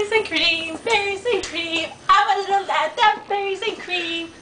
berries and cream, berries and cream. I want a little lad, that berries and cream.